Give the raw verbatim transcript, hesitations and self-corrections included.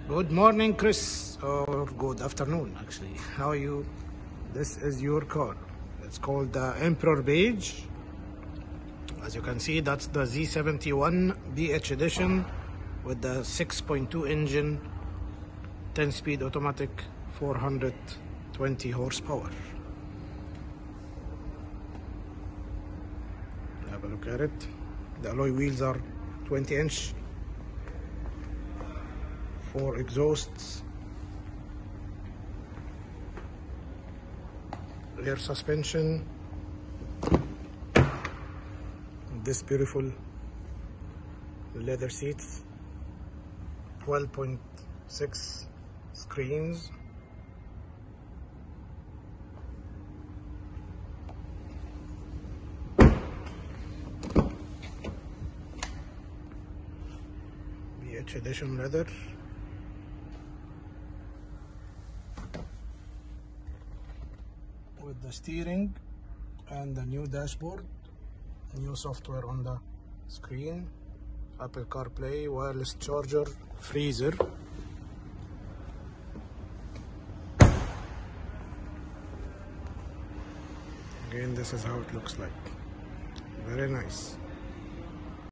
Good morning, Chris, or good afternoon, actually. How are you? This is your car. It's called the Emperor Beige. As you can see, that's the Z seventy-one B H Edition with the six point two engine, ten speed automatic, four hundred twenty horsepower. Have a look at it. The alloy wheels are twenty inch. Four exhausts, rear suspension, this beautiful leather seats, twelve point six screens, B H Edition leather. With the steering and the new dashboard, new software on the screen, Apple CarPlay, wireless charger, freezer. Again, this is how it looks like. Very nice.